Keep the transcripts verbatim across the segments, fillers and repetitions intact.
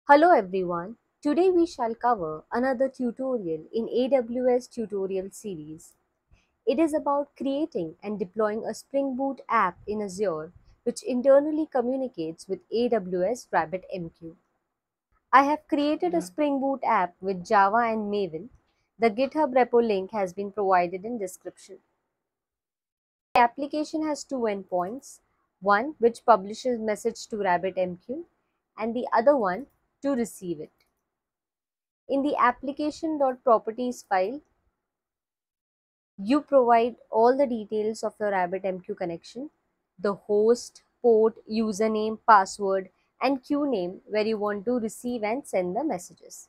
Hello everyone. Today we shall cover another tutorial in A W S tutorial series. It is about creating and deploying a Spring Boot app in Azure which internally communicates with A W S RabbitMQ. I have created a Spring Boot app with Java and Maven. The GitHub repo link has been provided in description. The application has two endpoints, one which publishes message to RabbitMQ and the other one to receive it. In the application.properties file, you provide all the details of your RabbitMQ connection, the host, port, username, password, and queue name where you want to receive and send the messages.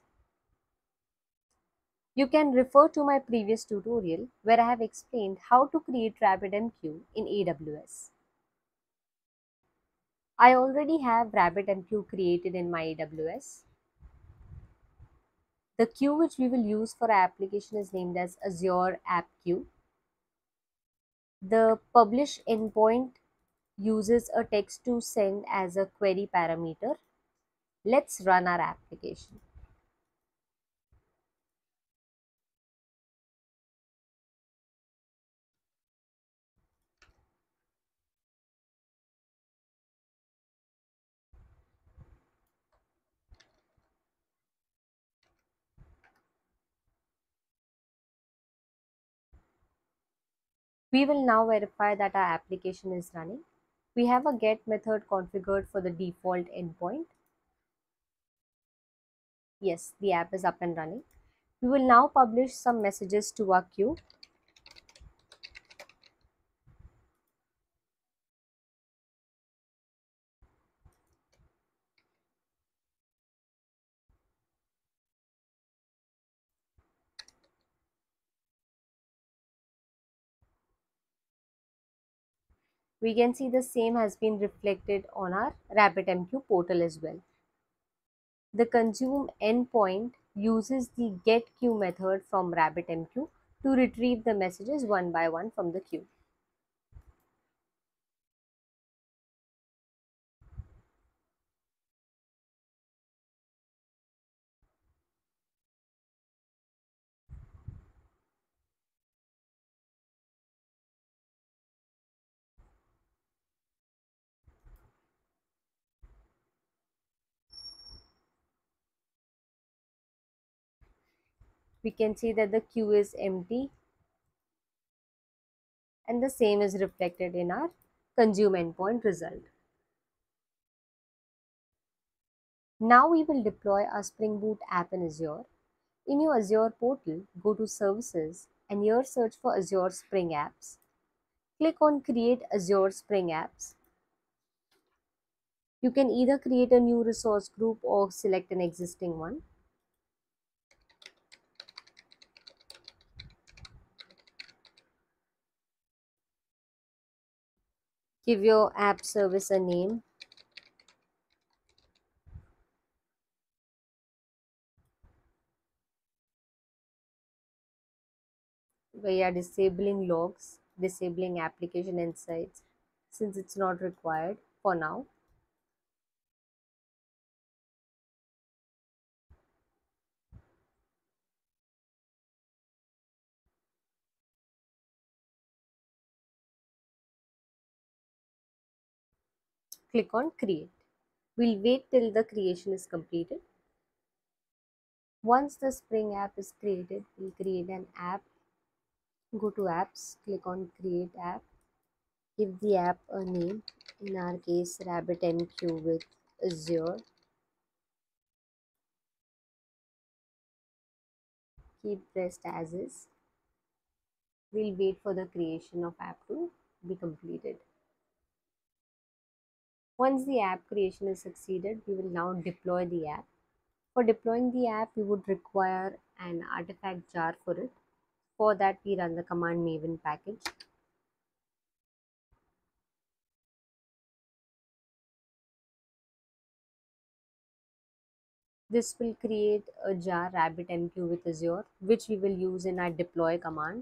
You can refer to my previous tutorial where I have explained how to create RabbitMQ in A W S. I already have RabbitMQ created in my A W S. The queue which we will use for our application is named as Azure App Queue. The publish endpoint uses a text to send as a query parameter. Let's run our application. We will now verify that our application is running. We have a get method configured for the default endpoint. Yes, the app is up and running. We will now publish some messages to our queue. We can see the same has been reflected on our RabbitMQ portal as well. The consume endpoint uses the getQueue method from RabbitMQ to retrieve the messages one by one from the queue. We can see that the queue is empty and the same is reflected in our consume endpoint result. Now we will deploy our Spring Boot app in Azure. In your Azure portal, go to Services and here search for Azure Spring Apps. Click on Create Azure Spring Apps. You can either create a new resource group or select an existing one. Give your app service a name. We are disabling logs, disabling application insights since it's not required for now. Click on Create. We'll wait till the creation is completed. Once the Spring app is created, we'll create an app. Go to Apps, click on Create App. Give the app a name, in our case RabbitMQ with Azure. Keep rest as is. We'll wait for the creation of app to be completed. Once the app creation is succeeded, we will now deploy the app. For deploying the app, we would require an artifact jar for it. For that, we run the command maven package. This will create a jar RabbitMQ with Azure, which we will use in our deploy command.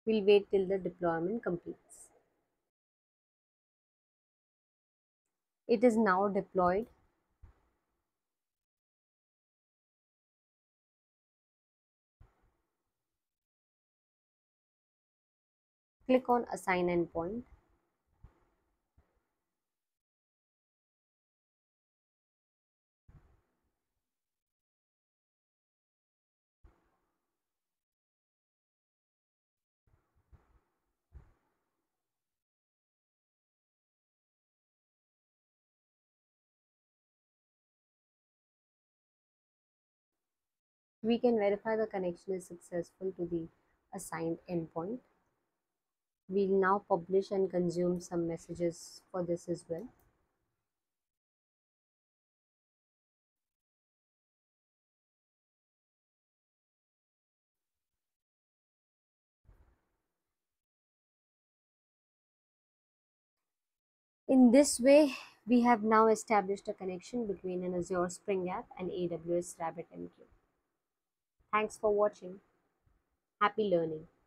We'll wait till the deployment completes. It is now deployed. Click on Assign Endpoint. We can verify the connection is successful to the assigned endpoint. We'll now publish and consume some messages for this as well. In this way, we have now established a connection between an Azure Spring App and A W S RabbitMQ. Thanks for watching. Happy learning.